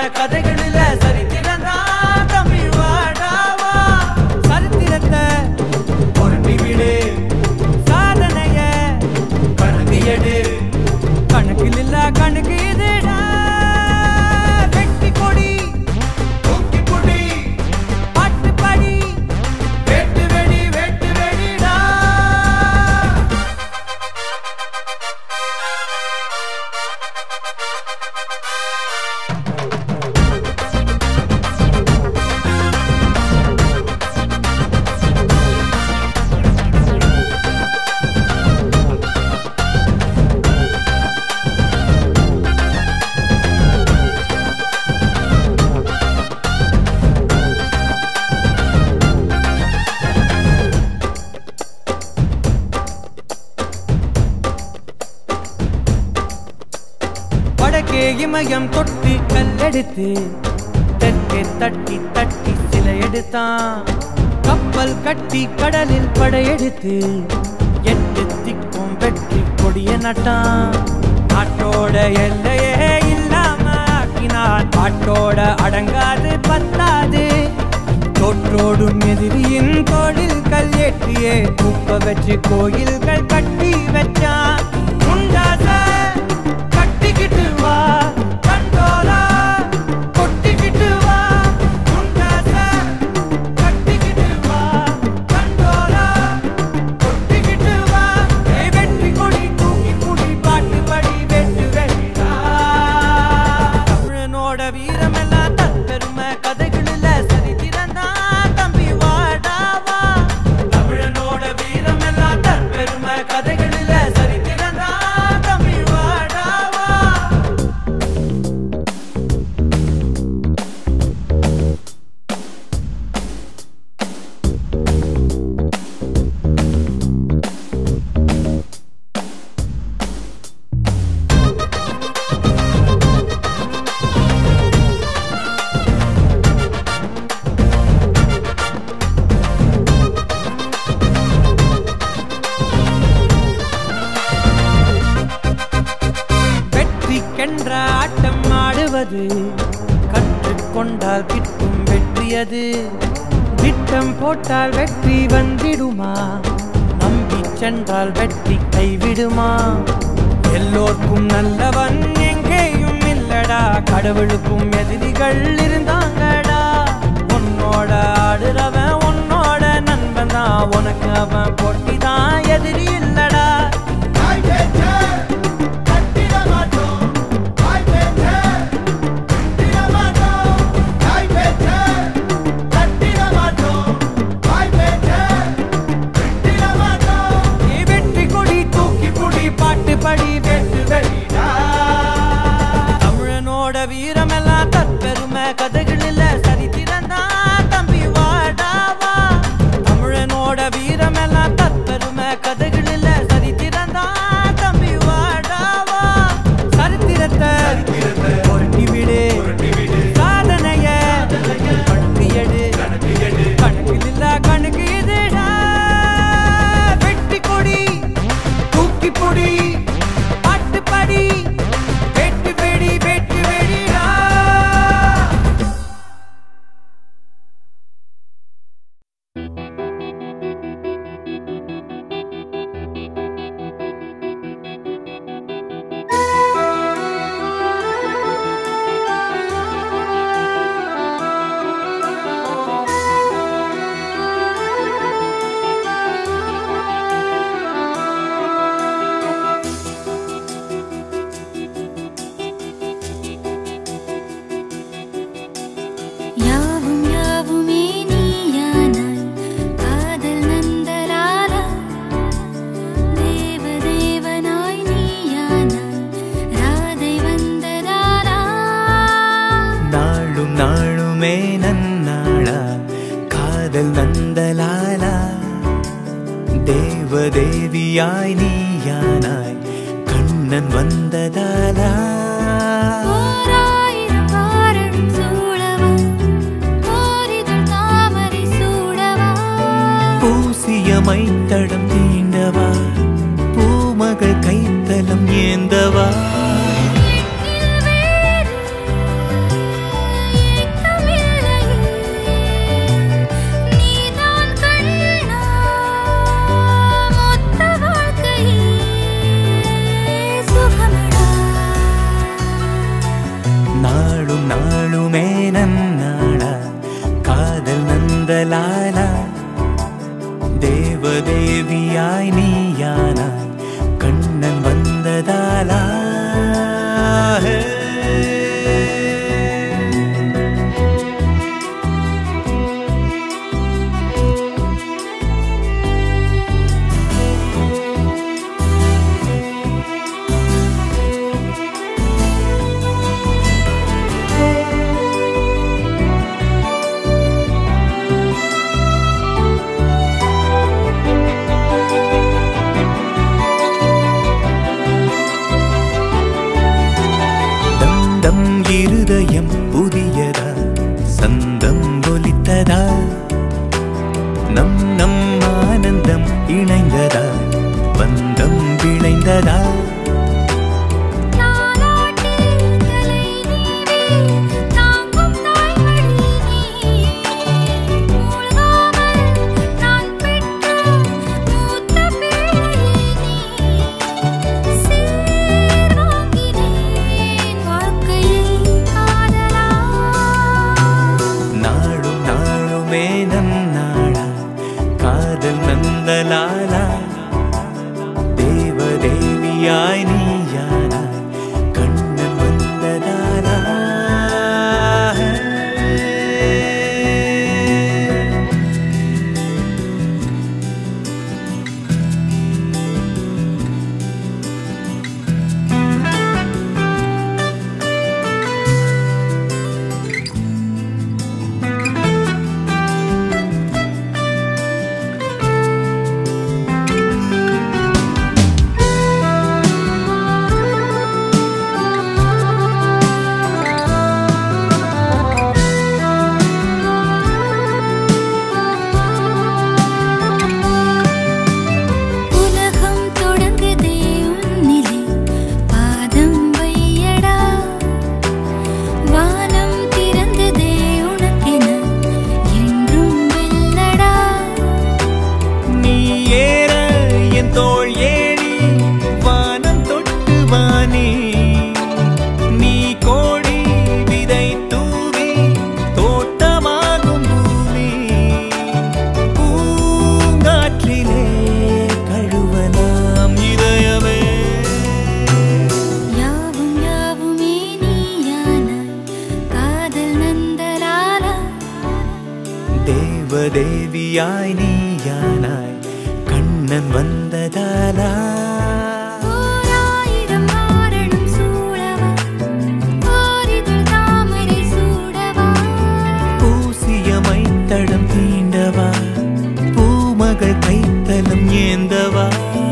கதைகளில சரித்திரந்தா தம்பி வாடாவா சரித்திரத்தை பொருட்டி விடு சாதனைய கணக்கு எடு கணக்கில் இல்ல கணக்கு இதுடா வெட்டி கொடி தூக்கி புடி பாட்டு படி வெட்டு வெடி வெட்டு வெடிடா வடக்கே இமயம் தொட்டு கல்லெடுத்து தெற்கே தட்டி தட்டி சிலை எடுத்தான் கப்பல் கட்டி கடலில் படையெடுத்து 8 திக்கும் வெற்றி கொடிய நட்டான் நாட்டோட எல்லையே இல்லாம ஆக்கினான் பாட்டோட அடங்காது பத்தாது தோற்றோடும் எதிரியின் தோளில் கல் ஏற்றியே தூக்க வச்சு கோயில்கள் கட்டி வச்சான் உண்டாச கட்டிக்கிட்டு வா கண்டோலா கொட்டிக்கிட்டு வா உண்டாச கட்டிக்கிட்டு வா கண்டோலா கொட்டிக்கிட்டு வா வெற்றி கொடி தூக்கி புடி பாட்டு படி வெட்டு வெடிடா தமிழனோட வீரமெல்லாம் தற்பெருமை கதைகளில் சரித்திரந்தா தம்பி வாடாவா தமிழனோட வீரமெல்லாம் தற்பெருமை கதைகளில் சரித்திரந்தா தம்பி வாடாவா வெற்றிக்கென்ற ஆட்டம் ஆடுவது கற்றுக்கொண்டால் கிட்டும் வெற்றியது திட்டம் போட்டால் வெற்றி வந்திடுமா நம்பி சென்றால் வெற்றி கைவிடுமா எல்லோருக்கும் நல்லவன் எங்கேயும் இல்லடா கடவுளுக்கும் எதிரிகள் இருந்தாங்கடா உன்னோட ஆடுறவன் உன்னோட நண்பன் தான் உனக்கு அவன் போட்டி தான் எதிரி இல்லடா படி வெட்டு வெடிடா தமிழனோட வீரமெல்லாம் தற்பெருமை கதைகளில் சரித்திரந்தா தம்பி வாடாவா தமிழனோட வீரமெல்லாம் தற்பெருமை கதைகளில் சரித்திரந்தா தம்பி வாடாவா சரித்திரத்தை பொருட்டி விடு சாதனைய கணக்கு எடு கணக்கில் இல்ல கணக்கு இதுடா வெட்டி கொடி தூக்கி புடி பாட்டு படி வெட்டு வெடி வெட்டு வெடிடா தேவதேவியாய் நீயானாய் கண்ணன் வந்ததாலா பூசிய மைத்தடம் தீண்டவா பூமகள் கைத்தலம் ஏந்தவா இணைந்ததா பந்தம் விளைந்ததா நந்தலாலா தேவதேவியாய் நீயானாய் கண்ணன் வந்ததாலா தேவதேவியாய் நீயானாய் கண்ணன் வந்ததாலா பூசிய மைத்தடம் தீண்டவா பூமகள் கைத்தலம் ஏந்தவா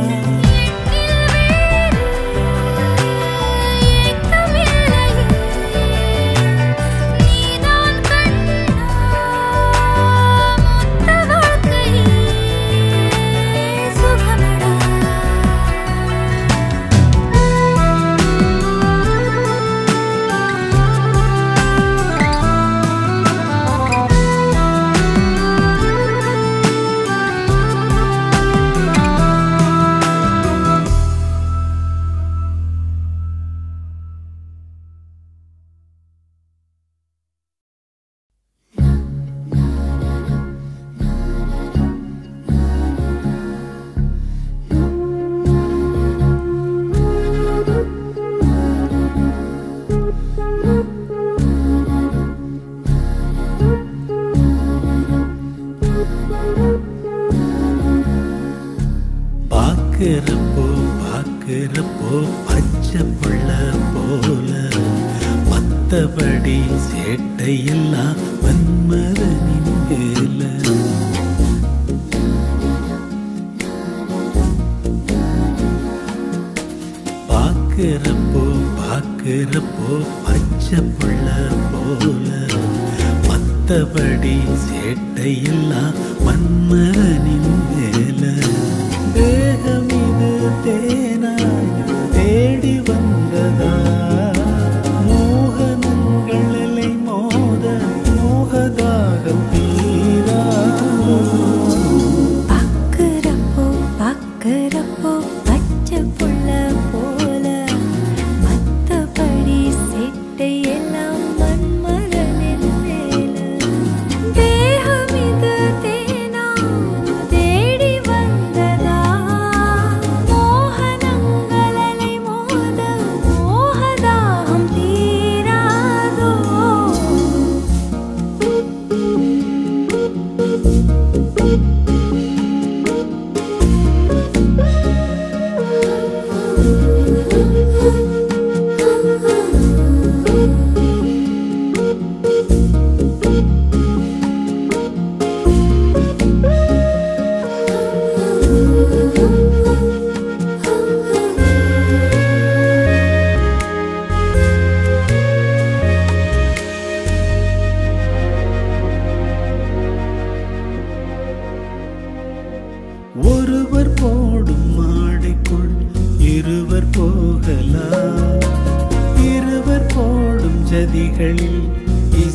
பாக்குறப்போ பச்சை புள்ள போல மத்தபடி சேட்டையெல்லாம் மன்மதனின் வேல பாக்குறப்போ பச்சை புள்ள போல மத்தபடி சேட்டையெல்லாம் மன்மதனின் வேல தேகம் இது தேனாய் தேடி வந்ததா மோகனங்களை மோத மோகதாகம் தீரா பாக்குறப்போ பச்சை புள்ள போல மத்தபடி சேட்டை எல்லாம் மன்மதனின் வேல தேகம் இது தேனா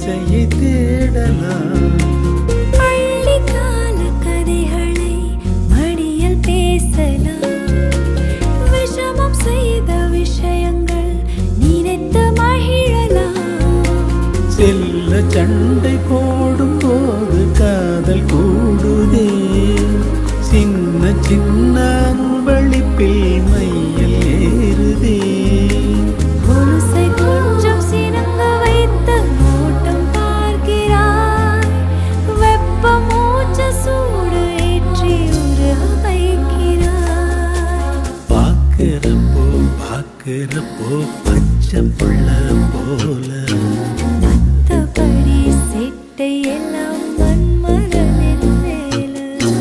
இசையை தேடலாம். பள்ளிக்கால கதைகளை மடியில் பேசலாம். விஷமம் செய்த விஷயங்கள் நினைத்து மகிழலாம். செல்ல சண்டை போடும் போது காதல் கூடுதே. சின்ன சின்ன அன்பளிப்பில் மையல் ஏறுதே. கொலுசை கொஞ்சம் சினங்க வைத்து ஓட்டம் பார்க்கிறாய். வெப்ப மூச்ச சூடு ஏற்றி உருக வைக்கிறாய். பார்க்கிறப்போ பச்சை புள்ள போல மத்தபடி செட்டை எல்லாம் மன்மதனின் வேலை.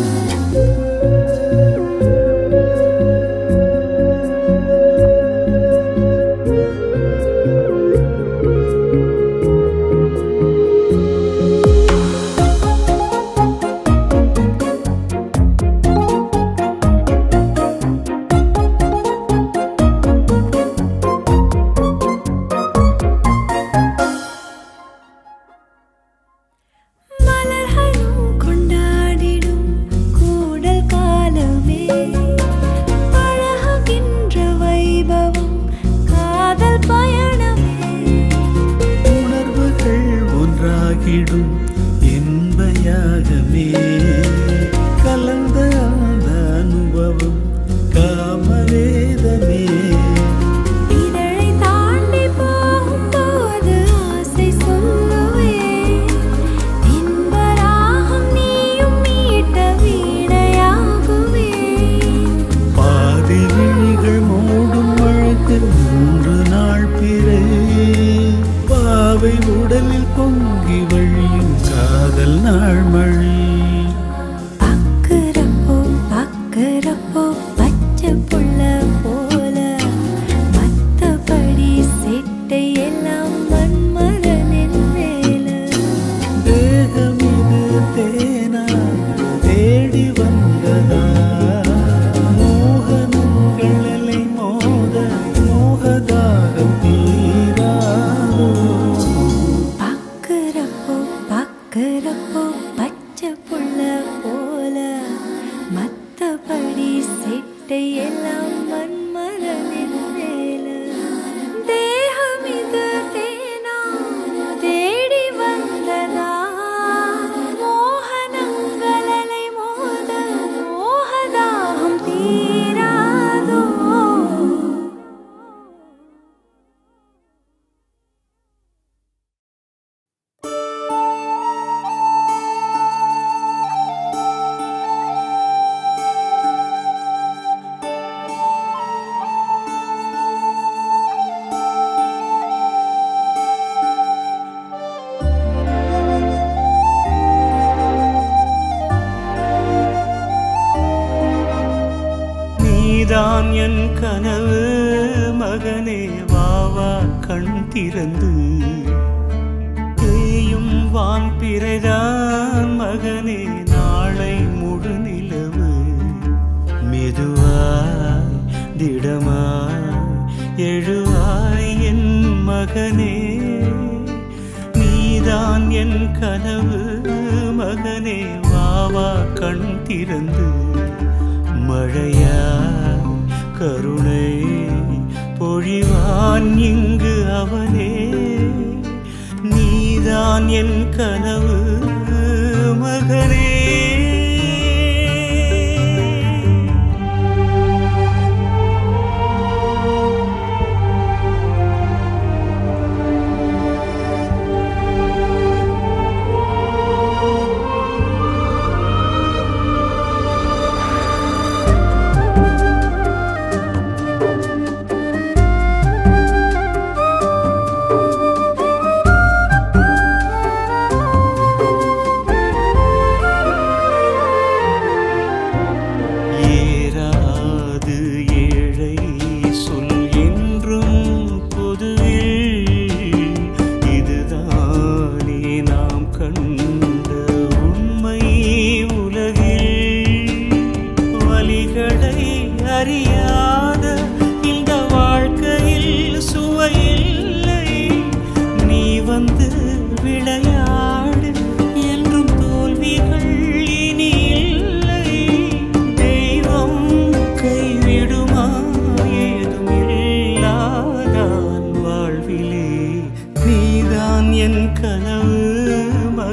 மலர்களும் கொண்டாடிடும் கூடல் காலமே. பழகுகின்ற வைபவம் காதல் பயணமே. உணர்வுகள் ஒன்றாகிடும் இன்பயாகமே. கலந்த அந்த அனுபவம் காமவேதமே. இதழை தாண்டி போகும்போது ஆசை சொல்லுவேன். இன்பராகம் நீயும் மீட்ட வீணையாகுவேன். பாதி விழிகள் மூடும் வழக்கு 3 நாள் பிறை. பாவை உடலில் பொங்கி வழியும் காதல் நாள் மழை. பார்க்கிறப்போ பச்சை புள்ள போல. மத்தபடி செட்டை எல்லாம் மன்மதனின் வேலை. தேகம் இது தேனா தேடி வந்ததா. மோகனங்களை மோத மோகதாகம் தீராதோ. பார்க்கிறப்போ பச்சை புள்ள போல. மத்தபடி செட்டை எல்லாம் மன்மதனின் வேலை. தேகம் இது தேனா தேடி வந்ததா. மோகனங்கள் அலை மோத மோகதாகம் தீராதோ. நீதான் என் கனவு மகனே வாவா கண் திறந்து. தேயும் வான் பிறைதான் மகனே நாளை முழு நிலவு. மெதுவாய் திடமாய் எழுவாய் என் மகனே. நீதான் என் கனவு மகனே வாவா கண் திறந்து. மழையா கருணை பொழிவான் இங்கு அவனே. நீதான் என் கனவு மகனே.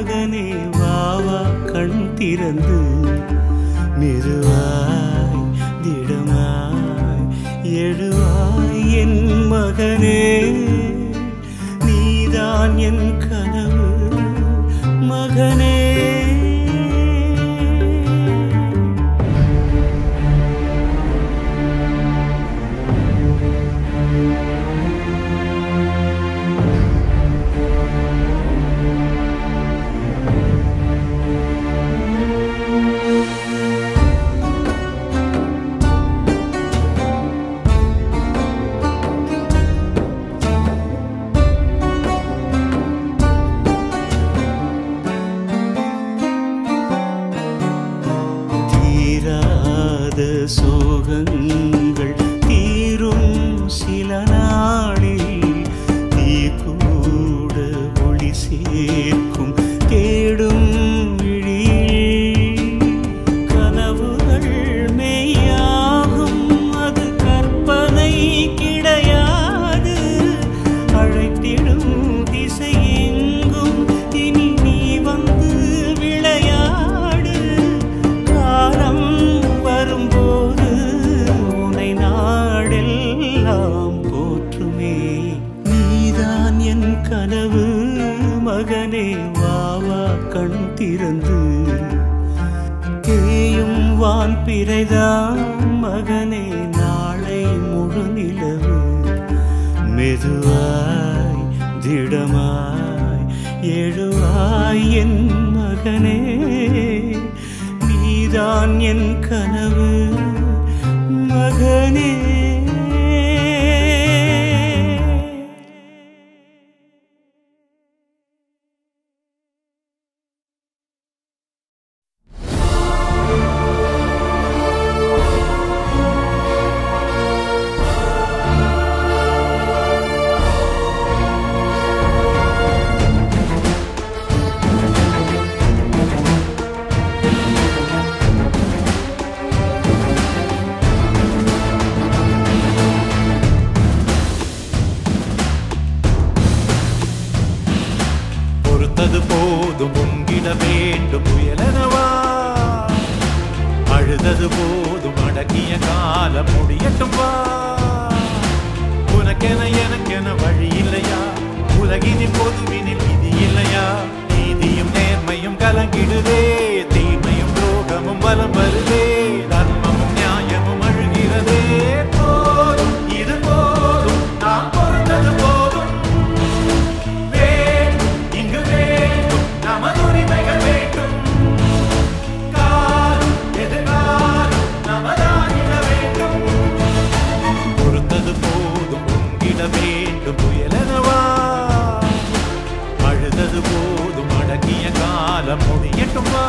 மகனே வாவா கண் திறந்து மெதுவாய் திடமாய் எழுவாய் என் மகனே நீதான் என் கனவு மகனே சோகங்கள் தீரும் சில நாளில் தீ கூட ஒளி சேர்க்கும் தேடும் விழியில் கனவுகள் மெய்யாகும் அது கற்பனை கிடையாது அழைத்திடும் திசை எங்கும் இனி நீ வந்து விளையாடு காலம் வரும்போது உனை நாடெல்லாம் போற்றுமே நீதான் என் கனவு மகனே வாவா கண் திறந்து தேயும் வான் பிறைதான் மகனே நாளை முழு நிலவு மெதுவாய் திடமாய் எழுவாய் என் மகனே நீதான் என் கனவு மகனே போதும் பொங்கிட வேண்டும் புயலனவா அழுதது போதும் அடக்கிய காலம் முடியட்டும் வா உனக்கென எனக்கென வழி இல்லையா உலகினில் பொதுவினில் விதி இல்லையா நீதியும் நேர்மையும் கலங்கிடுதே தீமையும் துரோகமும் பலம் வருதே தர்மமும் நியாயமும் அழுகிறதே போதும் இது போதும் நாம் பொறுத்தது போதும் நமதுரிமைகள் வேண்டும் காலம் எதிர்காலம் நமதாகிட வேண்டும் பொறுத்தது போதும் பொங்கிட வேண்டும் புயலனவா அழுதது போதும் அடக்கிய காலம் முடியட்டும் வா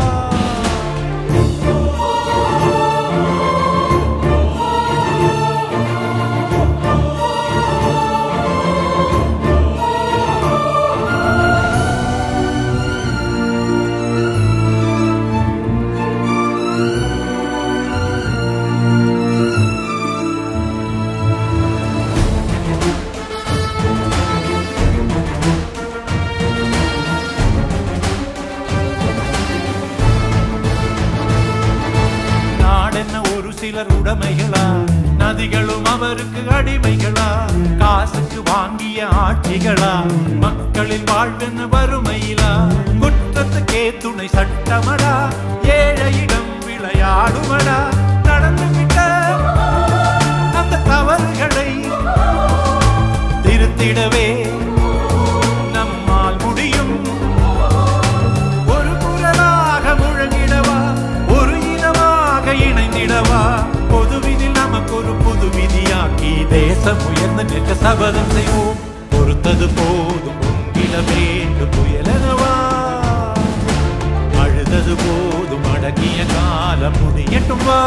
சிலர் உடைமைகளா நதிகளும் அவருக்கு அடிமைகளா காசுக்கு வாங்கிய ஆட்சிகளா மக்களின் வாழ்வென்ன வறுமையிலா குற்றத்துக்கே துணை சட்டமடா ஏழையிடம் விளையாடுமடா நடந்துவிட்ட அந்த தவறுகளை திருத்திடவே நம்மால் முடியும் ஒரு குரலாக முழங்கிடவா ஒரு இனமாக இணைந்திடவா பொதுவிதில் நமக்கு ஒரு புது விதியாக்கி தேசம் உயர்ந்து நிற்க சபதம் செய்வோம் பொறுத்தது போதும் பொங்கிட வேண்டும் புயலனவா அழுதது போதும் அடக்கிய காலம் முடியட்டும் வா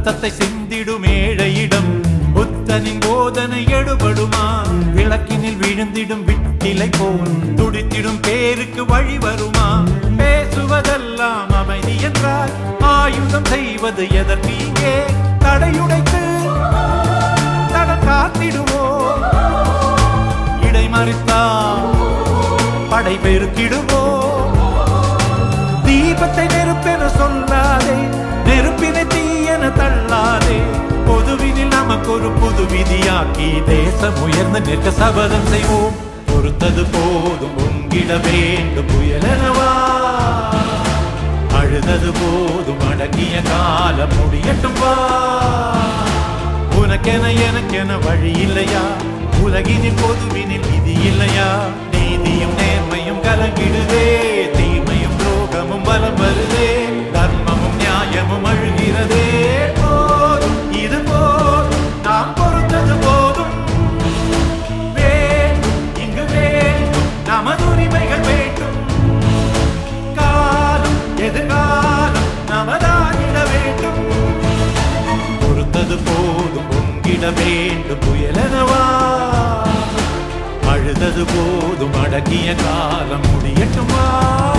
ரத்தத்தை சிந்திடும் ஏழையிடம் புத்தனின் போதனை எடுபடுமா? விளக்கினில் விழுந்திடும் விட்டிலை போல் துடித்திடும் பேருக்கு வழி வருமா? பேசுவதெல்லாம் அமைதி என்றால் ஆயுதம் செய்வது எதற்கு? இங்கே தடையுடைத்து தடம் காத்திடுவோம். இடை மறித்தால் படை பெருக்கிடுவோம். தீபத்தை நெருப்பென சொல்லாதே, நெருப்பினை தீயென தள்ளாதே. பொதுவினில் நமக்கு ஒரு புது விதியாக்கி தேசம் உயர்ந்து நிற்க சபதம் செய்வோம். பொறுத்தது போதும் பொங்கிட வேண்டும் புயலெனவா? அழுதது போதும் அடங்கிய காலம் முடியட்டும் வா. உனக்கென எனக்கென வழி இல்லையா? உலகினில் பொதுவினில் விதி இல்லையா? நீதியும் நேர்மையும் கலங்கிடுதே, தீமையும் துரோகமும் பலம் வருதே, தர்மமும் நியாயமும் அழுகிறதே. போதும் இது போதும், நாம் பொறுத்தது போதும். வேண்டும் இங்கு வேண்டும், நமது உரிமைகள் வேண்டும். காலம் எதிர்காலம் நமதாகிட வேண்டும். பொறுத்தது போதும் பொங்கிட வேண்டும் புயலெனவா? அழுதது போதும் அடங்கிய காலம் முடியட்டும் வா.